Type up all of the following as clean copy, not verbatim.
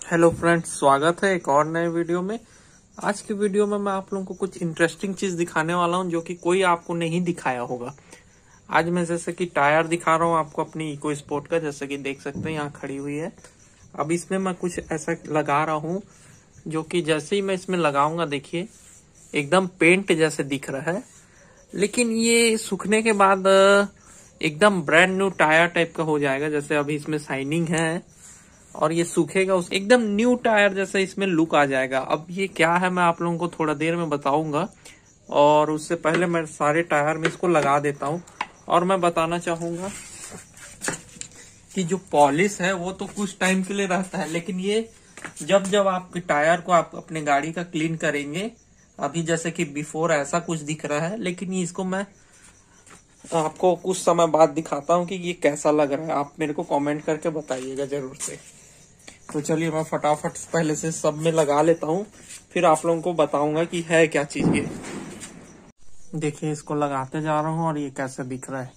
Hello friends, स्वागत है एक और नए वीडियो में। आज की वीडियो में मैं आप लोगों को कुछ इंटरेस्टिंग चीज दिखाने वाला हूं जो कि कोई आपको नहीं दिखाया होगा। आज मैं जैसे कि टायर दिखा रहा हूं आपको अपनी इको स्पोर्ट का, जैसे कि देख सकते हैं यहाँ खड़ी हुई है। अब इसमें मैं कुछ ऐसा लगा रहा हूँ जो कि जैसे ही मैं इसमें लगाऊंगा देखिए एकदम पेंट जैसे दिख रहा है, लेकिन ये सूखने के बाद एकदम ब्रांड न्यू टायर टाइप का हो जाएगा। जैसे अभी इसमें शाइनिंग है और ये सूखेगा उस एकदम न्यू टायर जैसा इसमें लुक आ जाएगा। अब ये क्या है मैं आप लोगों को थोड़ा देर में बताऊंगा, और उससे पहले मैं सारे टायर में इसको लगा देता हूं। और मैं बताना चाहूंगा कि जो पॉलिश है वो तो कुछ टाइम के लिए रहता है, लेकिन ये जब जब आपके टायर को आप अपने गाड़ी का क्लीन करेंगे, अभी जैसे कि बिफोर ऐसा कुछ दिख रहा है, लेकिन ये इसको मैं आपको कुछ समय बाद दिखाता हूँ कि ये कैसा लग रहा है। आप मेरे को कमेंट करके बताइएगा जरूर से। तो चलिए मैं फटाफट पहले से सब में लगा लेता हूँ, फिर आप लोगों को बताऊंगा कि है क्या चीज ये। देखिए इसको लगाते जा रहा हूँ और ये कैसे दिख रहा है।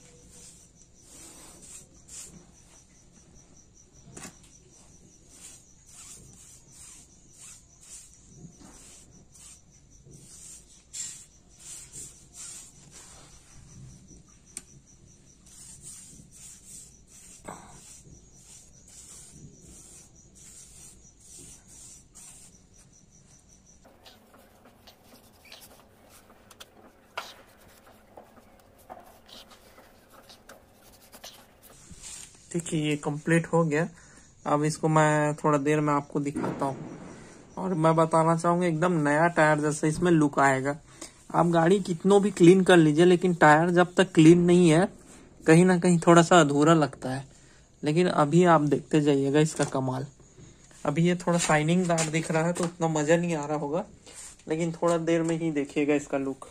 देखिए ये कंप्लीट हो गया। अब इसको मैं थोड़ा देर में आपको दिखाता हूँ, और मैं बताना चाहूंगा एकदम नया टायर जैसा इसमें लुक आएगा। आप गाड़ी कितनों भी क्लीन कर लीजिए, लेकिन टायर जब तक क्लीन नहीं है कहीं ना कहीं थोड़ा सा अधूरा लगता है। लेकिन अभी आप देखते जाइएगा इसका कमाल। अभी ये थोड़ा शाइनिंग दार दिख रहा है तो उतना मजा नहीं आ रहा होगा, लेकिन थोड़ा देर में ही देखिएगा इसका लुक।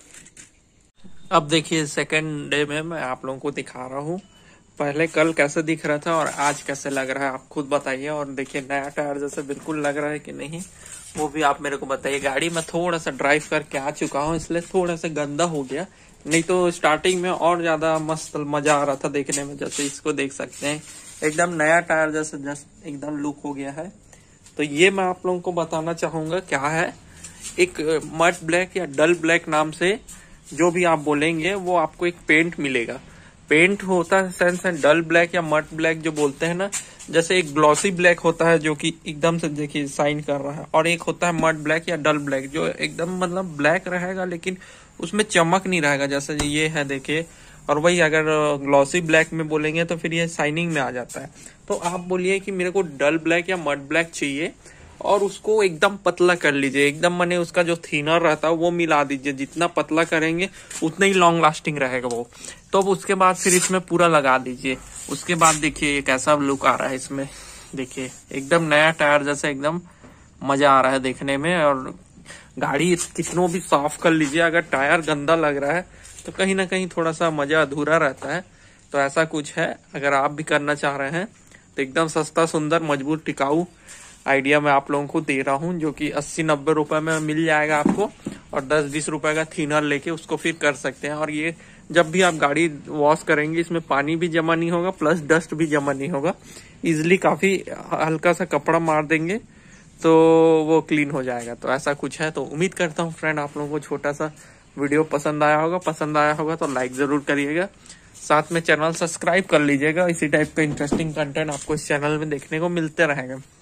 अब देखिए सेकेंड डे में मैं आप लोगों को दिखा रहा हूँ। पहले कल कैसे दिख रहा था और आज कैसे लग रहा है आप खुद बताइए। और देखिए नया टायर जैसे बिल्कुल लग रहा है कि नहीं, वो भी आप मेरे को बताइए। गाड़ी में थोड़ा सा ड्राइव करके आ चुका हूँ, इसलिए थोड़ा सा गंदा हो गया, नहीं तो स्टार्टिंग में और ज्यादा मस्त मजा आ रहा था देखने में। जैसे इसको देख सकते हैं एकदम नया टायर जैसे जस्ट एकदम लुक हो गया है। तो ये मैं आप लोगों को बताना चाहूंगा क्या है। एक मट ब्लैक या डल ब्लैक नाम से जो भी आप बोलेंगे वो आपको एक पेंट मिलेगा। पेंट होता है सेंस है डल ब्लैक या मट ब्लैक जो बोलते हैं ना, जैसे एक ग्लॉसी ब्लैक होता है जो कि एकदम से देखिए शाइन कर रहा है, और एक होता है मट ब्लैक या डल ब्लैक जो एकदम मतलब ब्लैक रहेगा लेकिन उसमें चमक नहीं रहेगा, जैसे ये है देखिए। और वही अगर ग्लॉसी ब्लैक में बोलेंगे तो फिर ये शाइनिंग में आ जाता है। तो आप बोलिए कि मेरे को डल ब्लैक या मट ब्लैक चाहिए, और उसको एकदम पतला कर लीजिए। एकदम माने उसका जो थिनर रहता है वो मिला दीजिए। जितना पतला करेंगे उतना ही लॉन्ग लास्टिंग रहेगा वो। तो अब उसके बाद फिर इसमें पूरा लगा दीजिए। उसके बाद देखिए कैसा लुक आ रहा है इसमें। देखिए एकदम नया टायर जैसा एकदम मजा आ रहा है देखने में। और गाड़ी कितनों भी साफ कर लीजिए, अगर टायर गंदा लग रहा है तो कहीं ना कहीं थोड़ा सा मजा अधूरा रहता है। तो ऐसा कुछ है, अगर आप भी करना चाह रहे हैं तो एकदम सस्ता सुंदर मजबूत टिकाऊ आइडिया मैं आप लोगों को दे रहा हूँ, जो कि 80-90 रुपए में मिल जाएगा आपको। और 10-20 रुपए का थिनर लेके उसको फिर कर सकते हैं। और ये जब भी आप गाड़ी वॉश करेंगे इसमें पानी भी जमा नहीं होगा, प्लस डस्ट भी जमा नहीं होगा। इजिली काफी हल्का सा कपड़ा मार देंगे तो वो क्लीन हो जाएगा। तो ऐसा कुछ है। तो उम्मीद करता हूँ फ्रेंड आप लोगों को छोटा सा वीडियो पसंद आया होगा। पसंद आया होगा तो लाइक जरूर करिएगा, साथ में चैनल सब्सक्राइब कर लीजिएगा। इसी टाइप का इंटरेस्टिंग कंटेंट आपको इस चैनल में देखने को मिलते रहेगा।